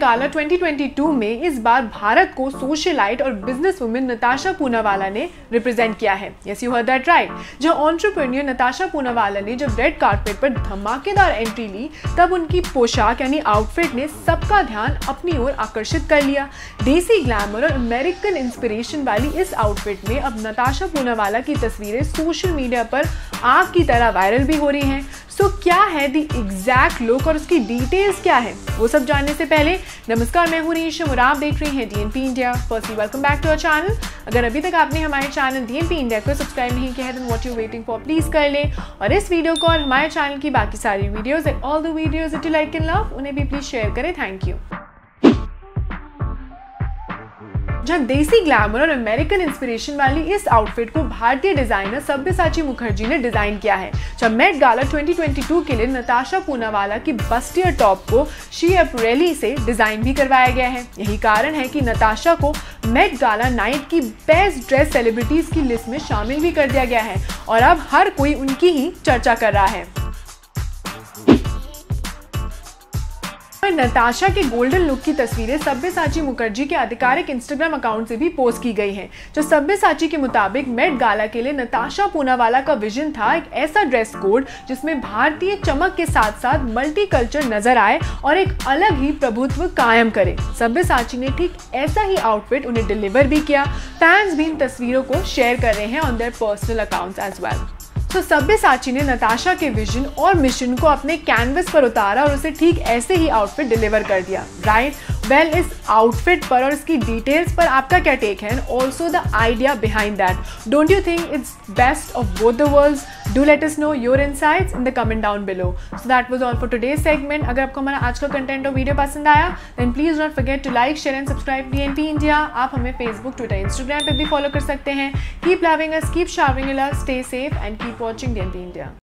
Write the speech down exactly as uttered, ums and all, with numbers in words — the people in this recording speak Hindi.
गाला ट्वेंटी ट्वेंटी टू में इस बार भारत को सोशलाइट और बिजनेस वुमेन नताशा पूनावाला ने रिप्रेजेंट किया है। Yes you heard that right. जब एंटरप्रेन्योर नताशा पूनावाला ने जब रेड कारपेट पर धमाकेदार एंट्री ली तब उनकी पोशाक यानी आउटफिट ने सबका ध्यान अपनी ओर आकर्षित कर लिया। देसी ग्लैमर और अमेरिकन इंस्पिरेशन वाली इस आउटफिट में अब नताशा पूनावाला की तस्वीरें सोशल मीडिया पर आग की तरह वायरल भी हो रही हैं। सो so, क्या है दी एग्जैक्ट लुक और उसकी डिटेल्स क्या है, वो सब जानने से पहले नमस्कार, मैं हूं रेशम और आप देख रहे हैं DNP India. Firstly welcome back to our channel. अगर अभी तक आपने हमारे चैनल डीएनपी इंडिया को सब्सक्राइब नहीं किया है तो what you waiting for, please कर लें और इस वीडियो को और हमारे चैनल की बाकी सारी videos and all the videos that you like and love उन्हें भी प्लीज शेयर करें। Thank you. जहां देसी ग्लैमर और अमेरिकन इंस्पिरेशन वाली इस आउटफिट को भारतीय डिजाइनर सब्यसाची मुखर्जी ने डिजाइन किया है। जब Met Gala twenty twenty two के लिए नताशा पूनावाला की बस्टियर टॉप को शिएपरेली से डिजाइन भी करवाया गया है। यही कारण है कि नताशा को मेट गाला नाइट की बेस्ट ड्रेस सेलिब्रिटीज की लिस्ट में शामिल भी कर दिया गया है और अब हर कोई उनकी ही चर्चा कर रहा है। नताशा के गोल्डन लुक की तस्वीरें सब्यसाची मुखर्जी के आधिकारिक इंस्टाग्राम अकाउंट से भी पोस्ट की गई हैं। जो सब्यसाची के मुताबिक मेट गाला के लिए नताशा पूनावाला का विजन था एक ऐसा ड्रेस कोड जिसमें भारतीय चमक के साथ साथ मल्टी कल्चर नजर आए और एक अलग ही प्रभुत्व कायम करे। सब्यसाची ने ठीक ऐसा ही आउटफिट उन्हें डिलीवर भी किया। फैंस भी इन तस्वीरों को शेयर कर रहे हैं on their personal accounts as well. तो सब्यसाची ने नताशा के विजन और मिशन को अपने कैनवस पर उतारा और उसे ठीक ऐसे ही आउटफिट डिलीवर कर दिया। राइट वेल, इस आउटफिट पर और इसकी डिटेल्स पर आपका क्या टेक है and also the idea behind that. Don't you think it's best of both the worlds? Do let us know your insights in the comment down below. So that was all for today's segment. अगर आपको हमारा आज का कंटेंट और वीडियो पसंद आया then please not forget to like, share and subscribe DNP India. आप हमें फेसबुक, ट्विटर, इंस्टाग्राम पे भी फॉलो कर सकते हैं। Keep loving us, keep showering love, stay safe and keep watching DNP India.